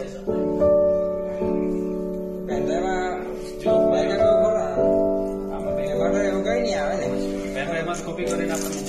પેન્ડ્રાઈવમાં જો બેકઅપ ખોલા આમાં પેન માટે એવું કઈ નહીં આવે ને પેન્ડ્રાઈવમાં કોપી કરીને આપણે